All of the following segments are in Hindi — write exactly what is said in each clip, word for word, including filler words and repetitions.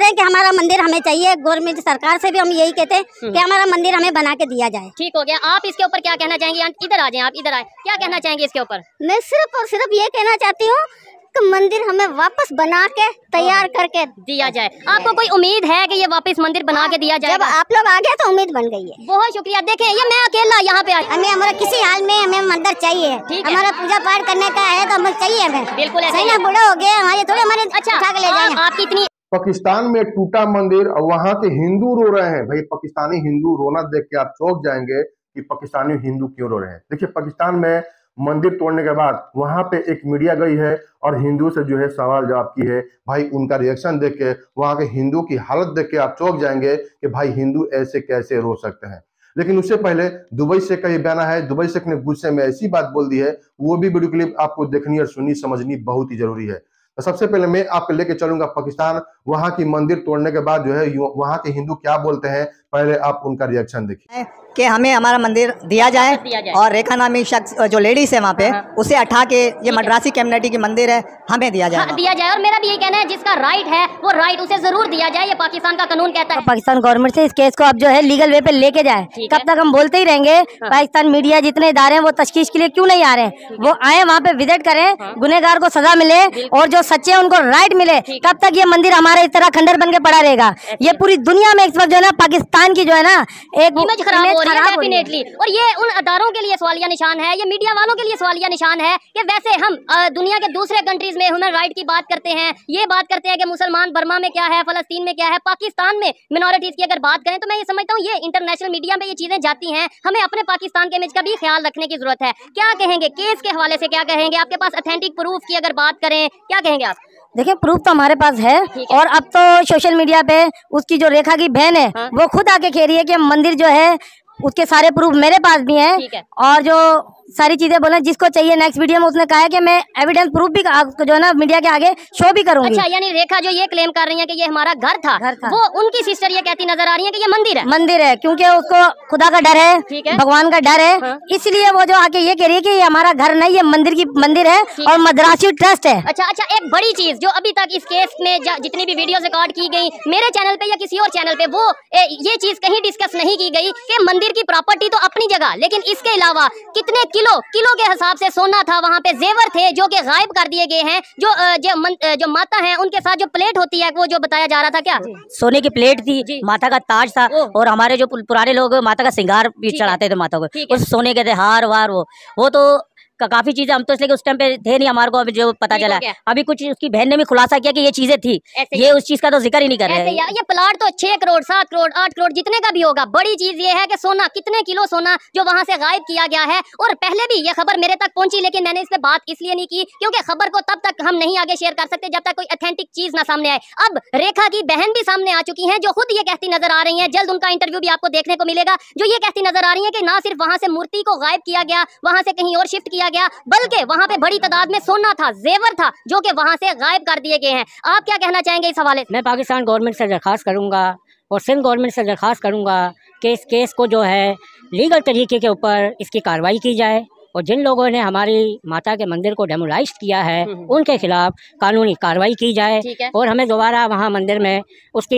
रहे हैं कि हमारा मंदिर हमें चाहिए। गवर्नमेंट सरकार से भी हम यही कहते हैं कि हमारा मंदिर हमें बना के दिया जाए। ठीक हो गया, आप इसके ऊपर क्या कहना चाहेंगे? इधर आ जाएं, आप इधर आए, क्या कहना चाहेंगे इसके ऊपर? मैं सिर्फ और सिर्फ ये कहना चाहती हूँ कि मंदिर हमें वापस बना के तैयार करके दिया जाए। आपको कोई उम्मीद है कि ये वापस मंदिर बना के दिया जाए? जब आप लोग आ गए तो उम्मीद बन गई है। बहुत शुक्रिया। देखें, ये मैं अकेला यहाँ पे आई, हमें हमारा किसी हाल में हमें मंदिर चाहिए। हमारा पूजा पाठ करने का है तो हमें चाहिए। हमें बिल्कुल सही ना, बूढ़ा हो गया हमारे थोड़े हमारे अच्छा उठा के ले जाएंगे। आपकी इतनी पाकिस्तान में टूटा मंदिर और वहां के हिंदू रो रहे हैं। भाई पाकिस्तानी हिंदू रोना देख के आप चौंक जाएंगे कि पाकिस्तानी हिंदू क्यों रो रहे हैं। देखिए, पाकिस्तान में मंदिर तोड़ने के बाद वहां पे एक मीडिया गई है और हिंदू से जो है सवाल जवाब की है। भाई उनका रिएक्शन देख के, वहां के हिंदू की हालत देख के आप चौंक जाएंगे कि भाई हिंदू ऐसे कैसे रो सकते हैं। लेकिन उससे पहले दुबई से कहीं बयाना है, दुबई से ने गुस्से में ऐसी बात बोल दी है, वो भी वीडियो क्लिप आपको देखनी और सुननी समझनी बहुत ही जरूरी है। तो सबसे पहले मैं आपको लेके चलूंगा पाकिस्तान, वहां की मंदिर तोड़ने के बाद जो है वहां के हिंदू क्या बोलते हैं। पहले आप उनका रिएक्शन देखिए कि हमें हमारा मंदिर दिया जाए, दिया जाए। और रेखा नामी शख्स जो लेडीज है वहाँ पे, उसे हटा के ये मद्रासी कम्युनिटी की मंदिर है, हमें दिया जाए। हाँ, दिया जाए। और मेरा भी यही कहना है, जिसका राइट है वो राइट उसे जरूर दिया जाए। ये पाकिस्तान का कानून कहता है। तो पाकिस्तान गवर्नमेंट से इस केस को अब जो है लीगल वे पे लेके जाए। कब तक हम बोलते ही रहेंगे? हाँ। पाकिस्तान मीडिया जितने इदारे हैं वो तशखीश के लिए क्यों नहीं आ रहे हैं? वो आए, वहाँ पे विजिट करें, हाँ। गुनहगार को सजा मिले और जो सच्चे हैं उनको राइट मिले। तब तक ये मंदिर हमारे इस तरह खंडर बन के पड़ा रहेगा। ये पूरी दुनिया में इस वक्त जो है ना पाकिस्तान की जो है ना एक इमेज खराब हो रही है डेफिनेटली। और ये उन अदारों के लिए सवालिया निशान है, ये मीडिया वालों के लिए सवालिया निशान है कि वैसे हम दुनिया के दूसरे कंट्रीज में ह्यूमन राइट की बात करते हैं, ये बात करते हैं कि मुसलमान बर्मा में क्या है, फलस्तीन में क्या है, पाकिस्तान में मिनॉरिटीज की अगर बात करें तो मैं ये समझता हूँ ये इंटरनेशनल मीडिया में ये चीजें जाती हैं। हमें अपने पाकिस्तान के इमेज का भी ख्याल रखने की जरूरत है। क्या कहेंगे केस के हवाले से? क्या कहेंगे? आपके पास ऑथेंटिक प्रूफ की अगर बात करें, क्या कहेंगे आप? देखिए, प्रूफ तो हमारे पास है, है और अब तो सोशल मीडिया पे उसकी जो रेखा की बहन है, हाँ? वो खुद आके कह रही है कि मंदिर जो है उसके सारे प्रूफ मेरे पास भी हैं है। और जो सारी चीजें बोले जिसको चाहिए नेक्स्ट वीडियो में उसने कहा है कि मैं एविडेंस प्रूफ भी जो है ना मीडिया के आगे शो भी करूंगी। अच्छा, यानी रेखा जो ये क्लेम कर रही है कि ये हमारा घर था, घर था, वो उनकी सिस्टर ये कहती नजर आ रही है कि ये मंदिर है। मंदिर है क्योंकि उसको खुदा का डर है, है? भगवान का डर है, हाँ? इसलिए वो जो आके ये कह रही है कि ये हमारा घर नहीं, ये मंदिर की मंदिर है और मद्रासी ट्रस्ट है। अच्छा अच्छा, एक बड़ी चीज जो अभी तक इस केस में जितनी भी वीडियो रिकॉर्ड की गई मेरे चैनल पे या किसी और चैनल पे, वो ये चीज कहीं डिस्कस नहीं की गई कि मंदिर की प्रॉपर्टी तो अपनी जगह, लेकिन इसके अलावा कितने किलो किलो के हिसाब से सोना था वहाँ पे, जेवर थे जो कि गायब कर दिए गए हैं। जो जो, मन, जो माता है उनके साथ जो प्लेट होती है वो जो बताया जा रहा था, क्या सोने की प्लेट थी, माता का ताज था और हमारे जो पुराने लोग माता का श्रृंगार भी चढ़ाते थे माता को, उस सोने के थे हार वार, वो वो तो का, काफी चीजें हम तो इसलिए उस टाइम पे थे नहीं, हमारे को अभी जो पता चला अभी कुछ उसकी बहन ने भी खुलासा किया कि ये चीजें थी, ये उस चीज का तो जिक्र ही नहीं कर रहे हैं। ये प्लाट तो छह करोड़ सात करोड़ आठ करोड़ जितने का भी होगा, बड़ी चीज ये है कि सोना, कितने किलो सोना जो वहां से गायब किया गया है। और पहले भी ये खबर मेरे तक पहुंची, लेकिन मैंने इस पे बात इसलिए नहीं की क्योंकि खबर को तब तक हम नहीं आगे शेयर कर सकते जब तक कोई ऑथेंटिक चीज ना सामने आए। अब रेखा की बहन भी सामने आ चुकी है जो खुद ये कहती नजर आ रही है, जल्द उनका इंटरव्यू भी आपको देखने को मिलेगा, जो ये कहती नजर आ रही है कि ना सिर्फ वहां से मूर्ति को गायब किया गया, वहां से कहीं और शिफ्ट किया गया, बल्कि वहां पे बड़ी तादाद में सोना था, जेवर था, जो कि वहां से गायब कर दिए गए हैं। आप क्या कहना चाहेंगे इस हवाले से? मैं पाकिस्तान गवर्नमेंट से दरखास्त करूंगा और सिंध गवर्नमेंट से दरखास्त करूंगा कि इस केस को जो है लीगल तरीके के ऊपर इसकी कार्रवाई की जाए और जिन लोगों ने हमारी माता के मंदिर को डेमोलाइज किया है उनके खिलाफ कानूनी कार्रवाई की जाए और हमें दोबारा वहाँ मंदिर में उसकी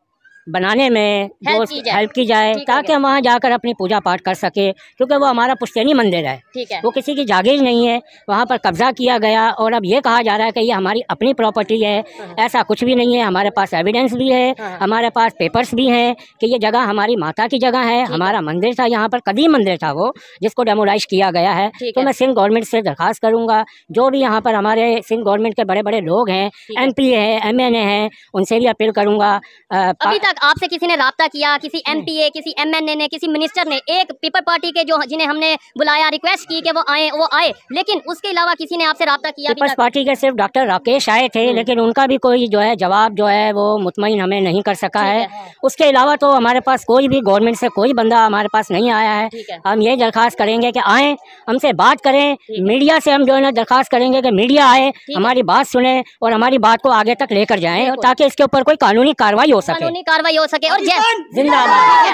बनाने में हेल्प जो हेल्प की जाए ताकि हम वहाँ जाकर अपनी पूजा पाठ कर सके, क्योंकि वो हमारा पुश्तैनी मंदिर है, है, वो किसी की जागीर नहीं है। वहाँ पर कब्जा किया गया और अब ये कहा जा रहा है कि ये हमारी अपनी प्रॉपर्टी है। ऐसा कुछ भी नहीं है, हमारे पास एविडेंस भी है, हमारे पास पेपर्स भी हैं कि ये जगह हमारी माता की जगह है, हमारा मंदिर था, यहाँ पर कदीम मंदिर था वो जिसको डेमोलाइज किया गया है। तो मैं सिंध गवर्नमेंट से दरखास्त करूँगा, जो भी यहाँ पर हमारे सिंध गवर्नमेंट के बड़े बड़े लोग हैं, एम पी है, एम एन ए हैं, उनसे भी अपील करूँगा। अभी तक आपसे किसी ने राब्ता किया, किसी एमपीए, किसी एमएनए ने, किसी मिनिस्टर ने, एक पीपल पार्टी के जो जिन्हें हमने बुलाया, रिक्वेस्ट की कि वो आए, वो आए, लेकिन उसके अलावा किसी ने आपसे राब्ता किया? पीपल्स पार्टी के सिर्फ डॉक्टर राकेश आए थे, लेकिन उनका भी कोई जो है जवाब जो है वो मुतमईन हमें नहीं कर सका है। उसके अलावा तो हमारे पास कोई भी गवर्नमेंट से कोई बंदा हमारे पास नहीं आया है। हम ये दरखास्त करेंगे कि आए, हमसे बात करें, मीडिया से हम जो है ना दरखास्त करेंगे कि मीडिया आए, हमारी बात सुने और हमारी बात को आगे तक लेकर जाए ताकि इसके ऊपर कोई कानूनी कार्रवाई हो सके। कार्रवाई हो सके। और जिंदाबाद।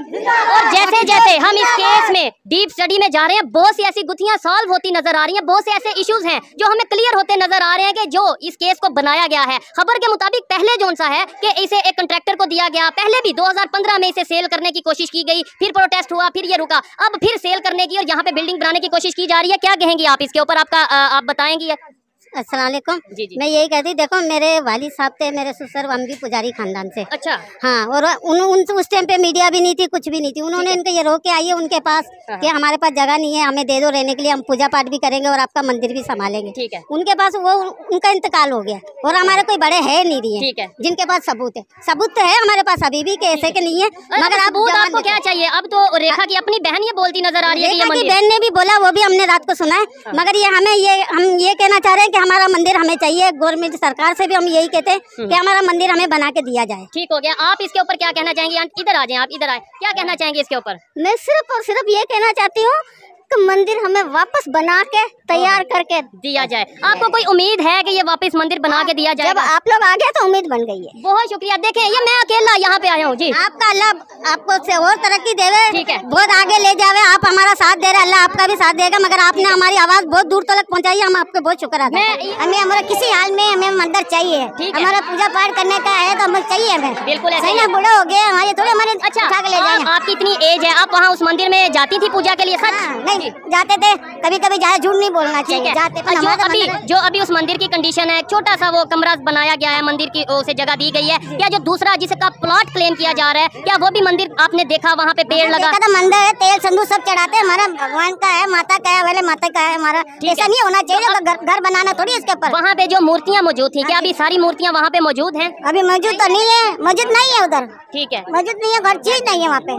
और जैसे जैसे हम इस केस में डीप स्टडी में जा रहे हैं, बहुत सी ऐसी गुत्थियां सॉल्व होती नजर आ रही हैं, बहुत से ऐसे इश्यूज हैं जो हमें क्लियर होते नजर आ रहे हैं कि जो इस केस को बनाया गया है। खबर के मुताबिक पहले जो सा है कि इसे एक कॉन्ट्रैक्टर को दिया गया, पहले भी दो हज़ार पंद्रह में इसे सेल करने की कोशिश की गई, फिर प्रोटेस्ट हुआ, फिर ये रुका, अब फिर सेल करने की और यहाँ पे बिल्डिंग बनाने की कोशिश की जा रही है। क्या कहेंगी आप इसके ऊपर? आपका आप बताएंगी? अस्सलाम वालेकुम। मैं यही कहती, देखो मेरे वालिद साहब थे, मेरे ससुर हम भी पुजारी खानदान से। अच्छा। हाँ, और उन, उन उस टाइम पे मीडिया भी नहीं थी, कुछ भी नहीं थी। उन्होंने इनको ये रोक के आई है उनके पास कि हमारे पास जगह नहीं है, हमें दे दो रहने के लिए, हम पूजा पाठ भी करेंगे और आपका मंदिर भी संभालेंगे। ठीक है। उनके पास वो उनका इंतकाल हो गया और हमारे कोई बड़े है नहीं रही है। ठीक है। जिनके पास सबूत है, सबूत तो है हमारे पास अभी भी, कैसे के नहीं है, मगर आप आपको क्या चाहिए? अब तो रेखा की अपनी बहन ये बोलती नजर आ रही है, रेखा की बहन ने भी बोला, वो भी हमने रात को सुना है, मगर ये हमें ये हम ये कहना चाह रहे हैं कि हमारा मंदिर हमें चाहिए। गवर्नमेंट सरकार से भी हम यही कहते हैं कि हमारा मंदिर हमें बना के दिया जाए। ठीक हो गया। आप इसके ऊपर क्या कहना चाहेंगे? इधर आ जाएं, आप इधर आए, क्या कहना चाहेंगे इसके ऊपर? मैं सिर्फ और सिर्फ ये कहना चाहती हूँ कि मंदिर हमें वापस बना के तैयार करके दिया जाए। आपको कोई उम्मीद है कि ये वापस मंदिर बना के दिया जाए? जब आप लोग आ गए तो उम्मीद बन गई है। बहुत शुक्रिया। देखें, ये मैं अकेला यहाँ पे आया हूँ जी। आपका अल्लाह आपको से और तरक्की देवे। ठीक है। बहुत आगे ले जावे। आप हमारा साथ दे रहे, अल्लाह आपका भी साथ देगा, मगर आपने हमारी आवाज बहुत दूर तक पहुँचाई, हम आपके बहुत शुक्र अदा करते हैं। हमें हमारा किसी हाल में हमें मंदिर चाहिए, हमारा पूजा पाठ करने का है तो हमें चाहिए। हमें बिल्कुल सही ना, बूढ़ा हो गए हमारे थोड़े हमारे। अच्छा, ले जाए। आपकी इतनी एज है, आप वहाँ उस मंदिर में जाती थी पूजा के लिए? सच? नहीं जाते थे, कभी कभी जाए, झूठ नहीं बोलना चाहिए, जाते थे। जो अभी जो अभी उस मंदिर की कंडीशन है, छोटा सा वो कमरा बनाया गया है, मंदिर की उसे जगह दी गई है, क्या जो दूसरा जिसका प्लॉट क्लेम किया जा रहा है, क्या वो भी मंदिर आपने देखा? वहाँ पे पेड़ लगा, मंदिर है, तेल संदूक सब चढ़ाते हैं, हमारा भगवान का है, माता का है, वाले माता का है हमारा। ऐसा नहीं होना चाहिए, घर घर बनाना थोड़ी इसके ऊपर। वहाँ पे जो मूर्तियाँ मौजूद थी, क्या अभी सारी मूर्तियाँ वहाँ पे मौजूद हैं? अभी मौजूद तो नहीं है, मौजूद नहीं है उधर। ठीक है, मौजूद नहीं है, हर चीज नहीं है वहाँ पे।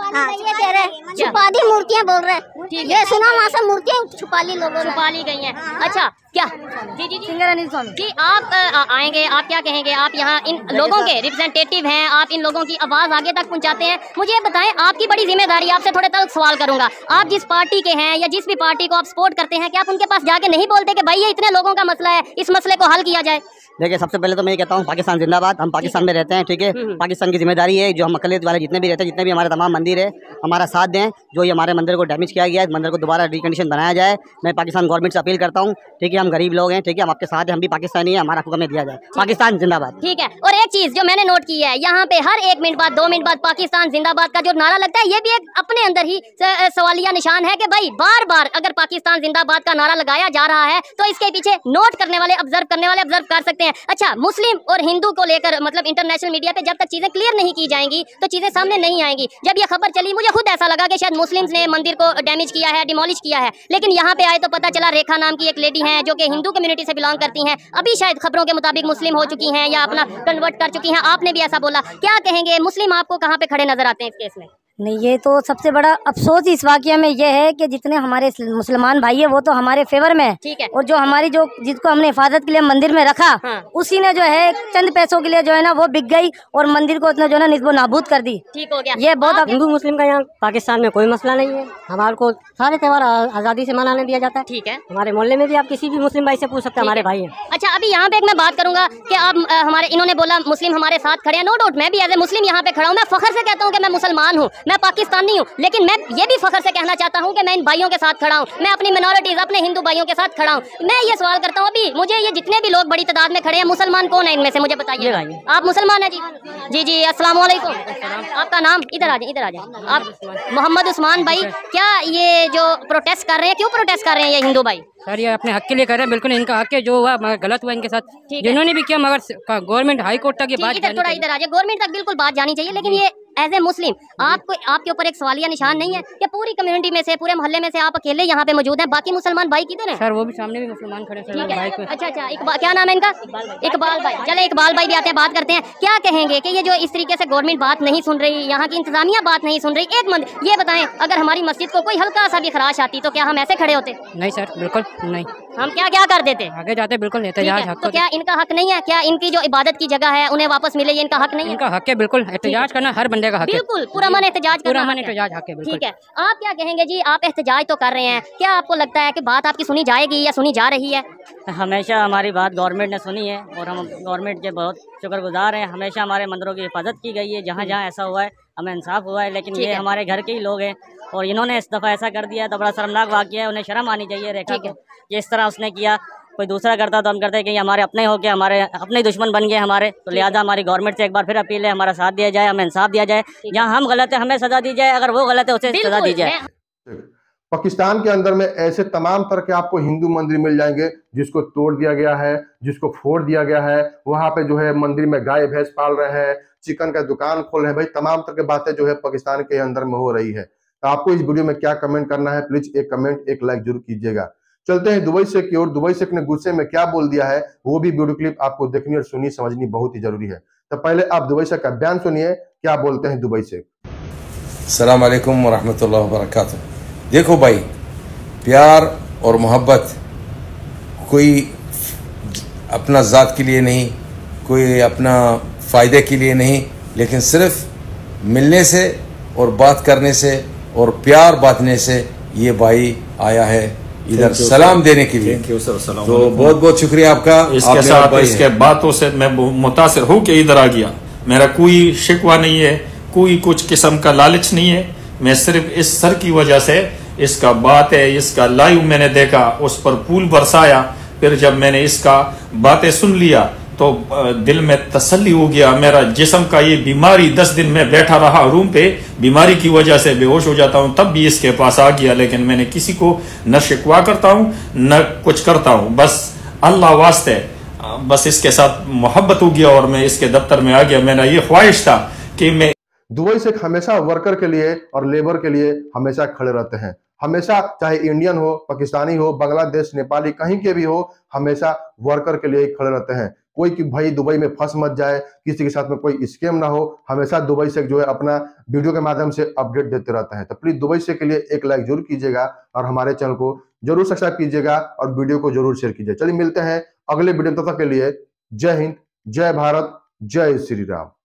ये कह रहे छुपा दी मूर्तियाँ बोल रहे, ये सुना वहाँ से मूर्तियाँ छुपा ली, लोगों छुपा ली गई हैं। अच्छा, क्या जी जी जी अनिल स्वामी जी आप आ, आएंगे, आप क्या कहेंगे? आप यहाँ इन लोगों के रिप्रेजेंटेटिव हैं, आप इन लोगों की आवाज़ आगे तक पहुँचाते हैं। मुझे ये बताएं, आपकी बड़ी जिम्मेदारी, आपसे थोड़े तक सवाल करूँगा, आप जिस पार्टी के हैं या जिस भी पार्टी को आप सपोर्ट करते हैं, क्या आप उनके पास जाके नहीं बोलते कि भाई ये इतने लोगों का मसला है, इस मसले को हल किया जाए? देखिए, सबसे पहले तो मैं ये कहता हूँ पाकिस्तान जिंदाबाद। हम पाकिस्तान में रहते हैं, ठीक है। पाकिस्तान की जिम्मेदारी है जो हम अकलियत वाले जितने भी रहते हैं, जितने भी हमारे तमाम मंदिर है, हमारा साथ दें। जो ये हमारे मंदिर को डैमेज किया गया है, मंदिर को दोबारा रिकंडीशन बनाया जाए। मैं पाकिस्तान गवर्नमेंट से अपील करता हूँ, ठीक है। हम गरीब लोग हैं, ठीक है, हम आपके साथ हैं, हम भी पाकिस्तानी हैं, हमारा हुक्म दिया जाए। पाकिस्तान जिंदाबाद। ठीक है। और एक चीज जो मैंने नोट की है, यहाँ पे हर एक मिनट बाद, दो मिनट बाद पाकिस्तान जिंदाबाद का जो नारा लगता है, ये भी एक अपने अंदर ही सवालिया निशान है कि भाई बार बार अगर पाकिस्तान जिंदाबाद का नारा लगाया जा रहा है तो इसके पीछे नोट करने वाले, ऑब्जर्व करने वाले ऑब्जर्व कर सकते हैं। अच्छा, मुस्लिम और हिंदू को लेकर मतलब इंटरनेशनल मीडिया पे जब तक चीजें क्लियर नहीं की जाएंगी तो चीजें सामने नहीं आएंगी। जब ये खबर चली, मुझे खुद ऐसा लगा कि शायद मुस्लिम्स ने मंदिर को डैमेज किया है, डिमोलिश किया है, लेकिन यहाँ पे आए तो पता चला रेखा नाम की एक लेडी है जो कि हिंदू कम्युनिटी से बिलोंग करती हैं, अभी शायद खबरों के मुताबिक मुस्लिम हो चुकी हैं या अपना कन्वर्ट कर चुकी हैं। आपने भी ऐसा बोला, क्या कहेंगे? मुस्लिम आपको कहाँ पे खड़े नजर आते हैं इस केस में? नहीं, ये तो सबसे बड़ा अफसोस इस वाकये में ये है कि जितने हमारे मुसलमान भाई है वो तो हमारे फेवर में है। ठीक है। और जो हमारी जो जिसको हमने हिफाजत के लिए मंदिर में रखा, हाँ। उसी ने जो है चंद पैसों के लिए जो है ना वो बिक गई और मंदिर को उसने जो है ना निस्बो नाबूद कर दी। ठीक हो गया। ये बहुत हिंदू मुस्लिम का यहाँ पाकिस्तान में कोई मसला नहीं है। हमारे को सारे त्यौहार आज़ादी से मनाने दिया जाता है। ठीक है। हमारे मोहल्ले में भी आप किसी भी मुस्लिम भाई से पूछ सकते हैं, हमारे भाई हैं। अच्छा, अभी यहाँ पे एक मैं बात करूंगा कि आप हमारे इन्होंने बोला मुस्लिम हमारे साथ खड़े हैं, नो डाउट मैं भी एज ए मुस्लिम यहाँ पे खड़ा हूँ। मैं फखर से कहता हूँ कि मैं मुसलमान हूँ, मैं पाकिस्तानी हूँ, लेकिन मैं ये भी फखर से कहना चाहता हूँ कि मैं इन भाइयों के साथ खड़ा हूँ, मैं अपनी मिनोरिटीज, अपने हिंदू भाइयों के साथ खड़ा हूँ। मैं ये सवाल करता हूँ, अभी मुझे ये जितने भी लोग बड़ी तादाद में खड़े हैं, मुसलमान कौन है इनमें से? मुझे बताइए। आप मुसलमान हैं? जी जी जी, अस्सलाम वालेकुम। आपका नाम? इधर आ जाए, इधर आ जाए। आप मोहम्मद उस्मान भाई, क्या ये जो प्रोटेस्ट कर रहे हैं, क्यों प्रोटेस्ट कर रहे हैं ये हिंदू भाई? सर, ये अपने हक के लिए कर रहे हैं, बिल्कुल इनका हक है। जो हुआ मगर गलत हुआ इनके साथ, जिन्होंने भी किया, मगर गवर्नमेंट हाई कोर्ट तक ये बात इधर थोड़ा इधर आ जाए, गवर्नमेंट तक बिल्कुल बात जानी चाहिए। लेकिन ये एज ए मुस्लिम आपको, आपके ऊपर एक सवालिया निशान नहीं है कि पूरी कम्युनिटी में से, पूरे मोहल्ले में से आप अकेले यहाँ पे मौजूद हैं, बाकी मुसलमान भाई किधर हैं? सर, वो भी सामने भी मुसलमान खड़े हैं। ठीक है। अच्छा अच्छा, इकबाल, क्या नाम है इनका? इकबाल भाई। चले इकबाल भाई भी आते हैं, बात करते हैं। क्या कहेंगे कि ये जो इस तरीके से गवर्नमेंट बात नहीं सुन रही, यहाँ की इंतजामिया बात नहीं सुन रही, एक मंदिर, ये बताएं अगर हमारी मस्जिद को कोई हल्का सा भी खराश आती तो क्या हम ऐसे खड़े होते? नहीं सर, बिल्कुल नहीं। हम क्या क्या कर देते? आगे जाते बिल्कुल एहतजाज हक। तो क्या इनका हक नहीं है? क्या इनकी जो इबादत की जगह है उन्हें वापस मिले, ये इनका हक नहीं है? इनका हक है, बिल्कुल एहतजाज करना हर बंदे का हक है। बिल्कुल पूरा मन एहतजाज करना, पूरा मन एहतजाज हक है। ठीक है। आप क्या कहेंगे जी? आप एहतजाज तो कर रहे हैं, क्या आपको लगता है कि बात आपकी सुनी जाएगी या सुनी जा रही है? हमेशा हमारी बात गवर्नमेंट ने सुनी है और हम गवर्नमेंट के बहुत शुक्रगुजार हैं। हमेशा हमारे मंदिरों की हिफाजत की गई है, जहाँ जहाँ ऐसा हुआ है हमें इंसाफ हुआ है। लेकिन ये हमारे घर के ही लोग हैं और इन्होंने इस दफ़ा ऐसा कर दिया है तो बड़ा शर्मनाक वाक़या है। उन्हें शर्म आनी चाहिए रेखा को, ये इस तरह उसने किया। कोई दूसरा करता तो हम करते कि हमारे अपने हो के हमारे अपने दुश्मन बन गए हमारे, तो लिहाजा हमारी गवर्नमेंट से एक बार फिर अपील है, हमारा साथ दिया जाए, हमें इंसाफ दिया जाए। जहाँ हम गलत है हमें सज़ा दी जाए, अगर वो गलत है उसे सज़ा दी जाए। पाकिस्तान के अंदर में ऐसे तमाम तरह के आपको हिंदू मंदिर मिल जाएंगे जिसको तोड़ दिया गया है, जिसको फोड़ दिया गया है। वहां पे जो है मंदिर में गाय भैंस पाल रहे हैं, चिकन का दुकान खोल रहे हैं। भाई तमाम तरह की बातें जो है पाकिस्तान के अंदर में हो रही है। तो आपको इस वीडियो में क्या कमेंट करना है, प्लीज एक कमेंट एक लाइक जरूर कीजिएगा। चलते हैं दुबई से की ओर। दुबई से ने गुस्से में क्या बोल दिया है वो भी वीडियो क्लिप आपको देखनी और सुनी समझनी बहुत ही जरूरी है। तो पहले आप दुबई से का बयान सुनिए, क्या बोलते हैं दुबई से। अस्सलाम वालेकुम व रहमतुल्लाहि व बरकातुहू। देखो भाई, प्यार और मोहब्बत कोई अपना ज़ात के लिए नहीं, कोई अपना फ़ायदे के लिए नहीं, लेकिन सिर्फ मिलने से और बात करने से और प्यार बांटने से ये भाई आया है इधर सलाम देने के लिए। तो बहुत बहुत शुक्रिया आपका। इसके साथ इसके बातों से मैं मुतासिर हूँ कि इधर आ गया। मेरा कोई शिकवा नहीं है, कोई कुछ किस्म का लालच नहीं है। मैं सिर्फ इस सर की वजह से, इसका बात है, इसका लाइव मैंने देखा, उस पर फूल बरसाया। फिर जब मैंने इसका बातें सुन लिया तो दिल में तसल्ली हो गया। मेरा जिस्म का ये बीमारी, दस दिन में बैठा रहा रूम पे, बीमारी की वजह से बेहोश हो जाता हूँ, तब भी इसके पास आ गया। लेकिन मैंने किसी को न शिकवा करता हूँ न कुछ करता हूँ, बस अल्लाह वास्ते बस इसके साथ मोहब्बत हो गया और मैं इसके दफ्तर में आ गया। मेरा ये ख्वाहिश था कि मैं दुबई से हमेशा वर्कर के लिए और लेबर के लिए हमेशा खड़े रहते हैं। हमेशा चाहे इंडियन हो, पाकिस्तानी हो, बांग्लादेश, नेपाली, कहीं के भी हो, हमेशा वर्कर के लिए खड़े रहते हैं। कोई कि भाई दुबई में फंस मत जाए, किसी के साथ में कोई स्कैम ना हो। हमेशा दुबई से जो है अपना वीडियो के माध्यम से अपडेट देते रहता है। तो प्लीज दुबई से के लिए एक लाइक जरूर कीजिएगा और हमारे चैनल को जरूर सब्सक्राइब कीजिएगा और वीडियो को जरूर शेयर कीजिए। चलिए मिलते हैं अगले वीडियो, तब तक के लिए जय हिंद, जय भारत, जय श्री राम।